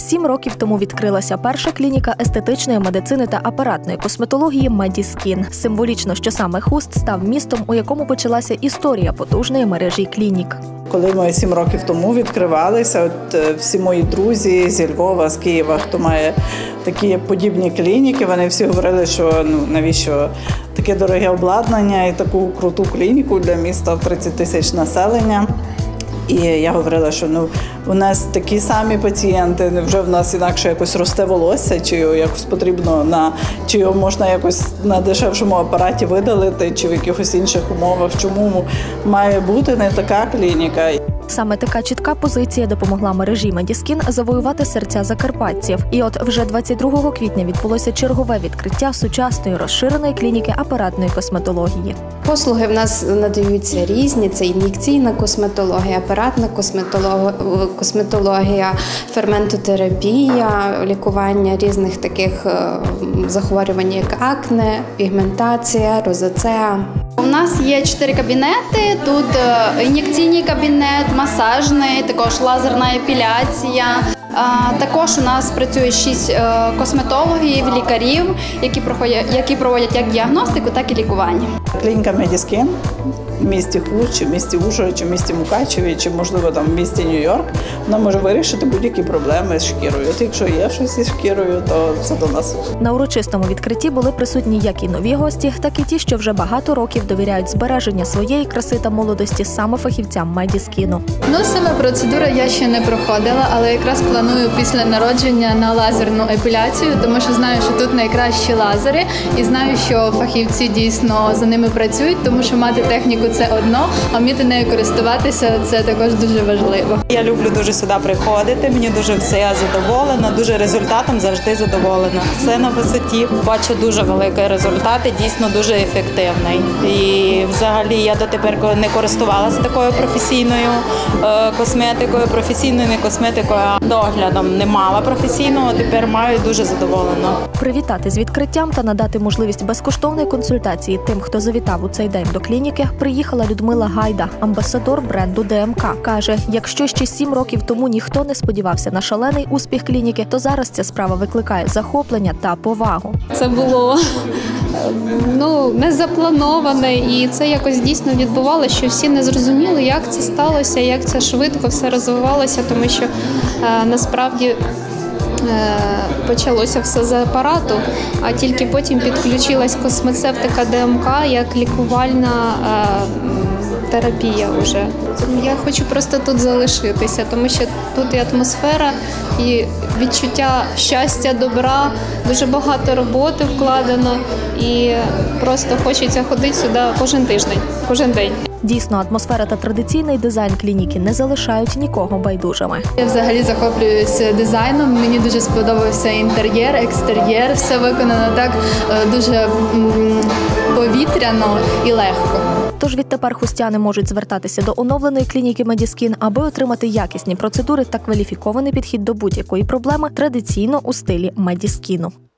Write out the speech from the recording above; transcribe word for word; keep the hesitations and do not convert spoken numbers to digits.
Сім років тому відкрилася перша клініка естетичної медицини та апаратної косметології «Медіскін». Символічно, що саме Хуст став містом, у якому почалася історія потужної мережі клінік. Коли ми сім років тому відкривалися, от всі мої друзі зі Львова, з Києва, хто має такі подібні клініки, вони всі говорили, що ну навіщо таке дороге обладнання і таку круту клініку для міста в тридцять тисяч населення. І я говорила, що ну у нас такі самі пацієнти, вже в нас інакше якось росте волосся, чи його якось потрібно на чи його можна якось на дешевшому апараті видалити, чи в якихось інших умовах. Чому має бути не така клініка? Саме така чітка позиція допомогла мережі «Медіскін» завоювати серця закарпатців. І от вже двадцять другого квітня відбулося чергове відкриття сучасної розширеної клініки апаратної косметології. Послуги в нас надаються різні. Це ін'єкційна косметологія, апаратна косметологія, ферментотерапія, лікування різних таких захворювань, як акне, пігментація, розацеа. У нас є чотири кабінети, тут ін'єкційний кабінет, масажний, також лазерна епіляція. Також у нас працює шість косметологів, лікарів, які проводять, які проводять як діагностику, так і лікування. Клініка «Медіскін» в місті Хуст, чи в місті Ужгород, чи в місті Мукачеві, чи, можливо, там в місті Нью-Йорк, вона може вирішити будь-які проблеми з шкірою. От якщо є щось із шкірою, то це до нас. На урочистому відкритті були присутні як і нові гості, так і ті, що вже багато років довіряють збереження своєї краси та молодості саме фахівцям «Медіскіну». Ну, саме процедуру я ще не проходила, але якраз планую після народження на лазерну епіляцію, тому що знаю, що тут найкращі лазери, і знаю, що фахівці дійсно за ними працюють, тому що мати техніку – це одно, а вміти нею користуватися – це також дуже важливо. Я люблю дуже сюди приходити, мені дуже все задоволена, дуже результатом завжди задоволена. Все на висоті. Бачу дуже великий результат і дійсно дуже ефективний. І взагалі я дотепер не користувалася такою професійною косметикою, професійною не косметикою, а доглядом не мала професійного, тепер маю дуже задоволена. Привітати з відкриттям та надати можливість безкоштовної консультації тим, хто завітав у цей день до клініки, приїхала Людмила Гайда, амбасадор бренду ДМК. Каже, якщо ще сім років тому ніхто не сподівався на шалений успіх клініки, то зараз ця справа викликає захоплення та повагу. Це було ну, не заплановане, і це якось дійсно відбувалося, що всі не зрозуміли, як це сталося, як це швидко все розвивалося, тому що е, насправді е, почалося все з апарату, а тільки потім підключилась космецевтика ДМК як лікувальна е, терапія вже. Я хочу просто тут залишитися, тому що тут і атмосфера, і відчуття щастя, добра, дуже багато роботи вкладено, і просто хочеться ходити сюди кожен тиждень, кожен день. Дійсно, атмосфера та традиційний дизайн клініки не залишають нікого байдужими. Я взагалі захоплююся дизайном, мені дуже сподобався інтер'єр, екстер'єр, все виконано так дуже повітряно і легко. Тож відтепер хустяни можуть звертатися до оновленої клініки «Медіскін», аби отримати якісні процедури та кваліфікований підхід до будь-якої проблеми традиційно у стилі «Медіскіну».